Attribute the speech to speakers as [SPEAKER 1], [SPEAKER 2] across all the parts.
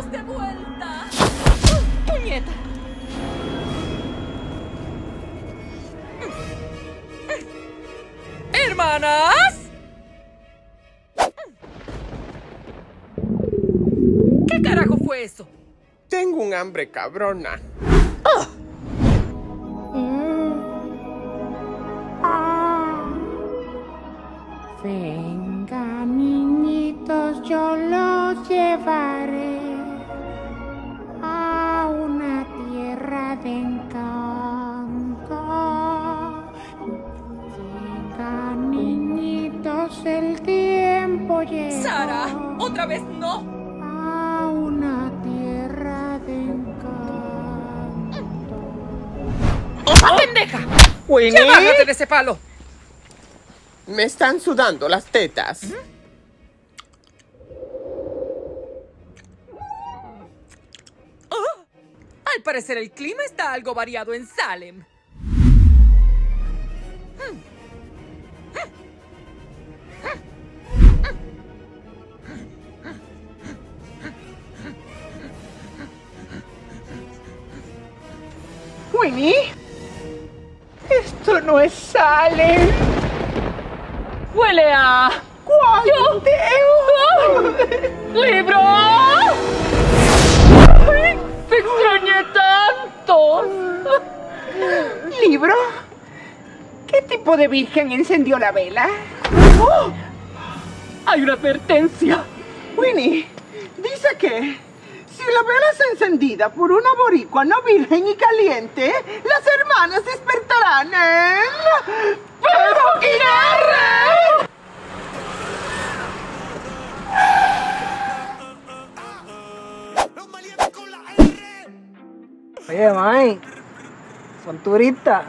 [SPEAKER 1] ¡Estamos de vuelta! ¡Puñeta! ¡Hermanas! ¿Qué carajo fue eso?
[SPEAKER 2] Tengo un hambre cabrona.
[SPEAKER 3] Venga, niñitos, yo los llevaré a una tierra de encanto. Venga, niñitos, el tiempo llegó.
[SPEAKER 1] ¡Sara! ¡Otra vez no!
[SPEAKER 3] A una tierra de encanto.
[SPEAKER 1] ¡Oh, pendeja!
[SPEAKER 2] ¡Winnie!
[SPEAKER 1] ¡Ya bájate de ese palo!
[SPEAKER 2] Me están sudando las tetas.
[SPEAKER 1] Al parecer el clima está algo variado en Salem.
[SPEAKER 3] Winnie, esto no es Salem.
[SPEAKER 1] ¡Huele a...
[SPEAKER 3] ¡Cuanteo!
[SPEAKER 1] ¡Libro! ¡Ay, ¡te extrañé tanto!
[SPEAKER 3] ¿Libro? ¿Qué tipo de virgen encendió la vela? ¡Oh!
[SPEAKER 1] ¡Hay una advertencia!
[SPEAKER 3] Winnie, dice que si la vela es encendida por una boricua no virgen y caliente, las hermanas despertarán en... ¡Pejoquinarre!
[SPEAKER 4] Oye, Mike, ¿son turistas?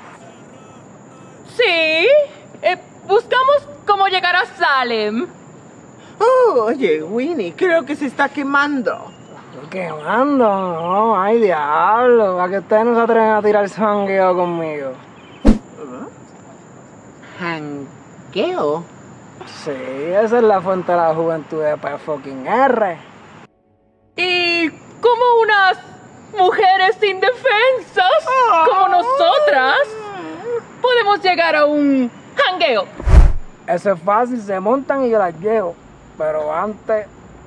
[SPEAKER 1] Sí, buscamos cómo llegar a Salem.
[SPEAKER 3] Oh, oye, Winnie, creo que se está quemando.
[SPEAKER 4] Estoy quemando, no, ay, diablo, para que ustedes no se atreven a tirar su jangueo conmigo.
[SPEAKER 3] ¿Jangueo?
[SPEAKER 4] Sí, esa es la fuente de la juventud de P.R.
[SPEAKER 1] Y como unas mujeres indefensas, como nosotras, podemos llegar a un jangueo.
[SPEAKER 4] Eso es fácil, se montan y yo las llevo. Pero antes...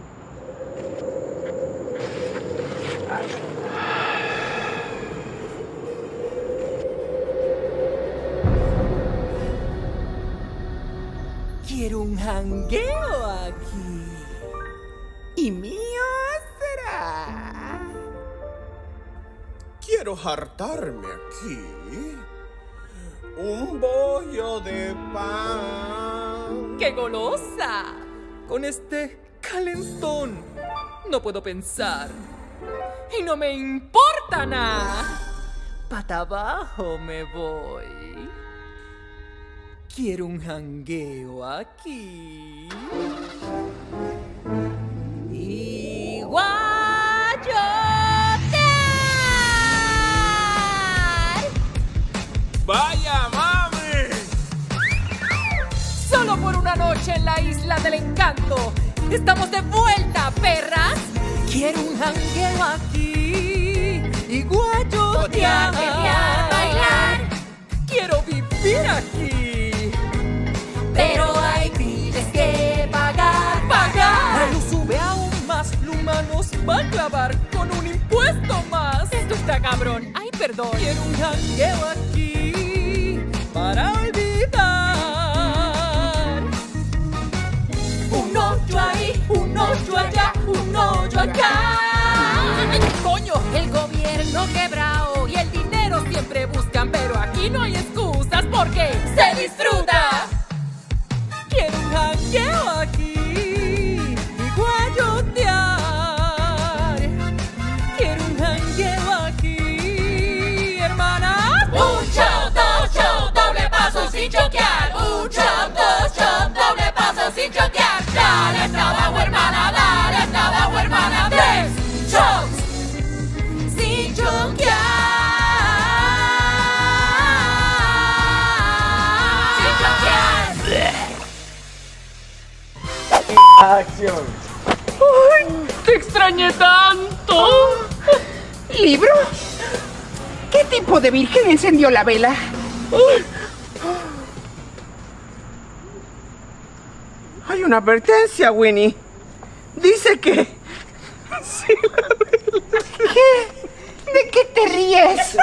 [SPEAKER 1] Quiero un jangueo aquí.
[SPEAKER 3] Y mío será.
[SPEAKER 2] Quiero hartarme aquí. Un bollo de pan.
[SPEAKER 1] ¡Qué golosa! Con este calentón no puedo pensar. Y no me importa nada. Pata abajo me voy. Quiero un jangueo aquí. Y guayotear.
[SPEAKER 2] ¡Vaya, mami!
[SPEAKER 1] Solo por una noche en la isla del encanto. Estamos de vuelta, perras. Quiero un jangueo aquí. Y guayotear.
[SPEAKER 5] Bailar.
[SPEAKER 1] Quiero vivir aquí.
[SPEAKER 5] Pero hay biles que pagar.
[SPEAKER 1] ¡Pagar! Lo sube aún más. Luma nos va a clavar con un impuesto más. Esto está cabrón. Ay, perdón. Quiero un jangueo aquí para olvidar.
[SPEAKER 5] Un hoyo ahí, un hoyo allá, un hoyo acá.
[SPEAKER 1] ¡Ay, coño! El gobierno quebrado y el dinero siempre buscan, pero aquí no hay excusas porque
[SPEAKER 5] Se disfruta.
[SPEAKER 1] quiero un jangueo aquí y guayotear. Quiero un jangueo aquí, hermanas.
[SPEAKER 5] Un shot, dos shots, doble paso sin choquear. Un shot, dos shots, doble paso sin choquear. Dale hasta abajo, hermana, dale hasta abajo, hermana. 3 shots sin choquear. Sin choquear.
[SPEAKER 4] ¡Acción!
[SPEAKER 1] Te extrañé tanto.
[SPEAKER 3] ¿Libro? ¿Qué tipo de virgen encendió la vela? Hay una advertencia, Winnie. Dice que... Sí, la vela. ¿Qué? ¿De qué te ríes?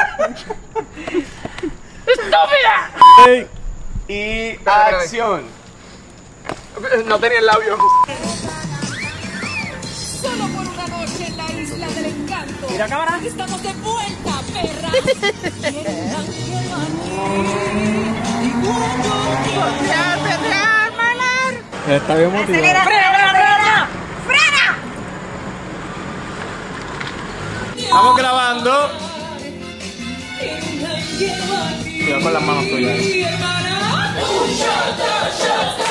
[SPEAKER 1] ¡Estúpida!
[SPEAKER 2] Y acción.
[SPEAKER 4] No tenía el labio.
[SPEAKER 5] Solo por una noche en la isla del encanto.
[SPEAKER 4] Mira, cámara.
[SPEAKER 5] Estamos de vuelta, perra.
[SPEAKER 4] Está bien motivado.
[SPEAKER 5] ¡Frena!
[SPEAKER 2] Estamos grabando.
[SPEAKER 4] Cuidado con las manos tuyas.
[SPEAKER 5] Mi hermana. Un shot, dos shots,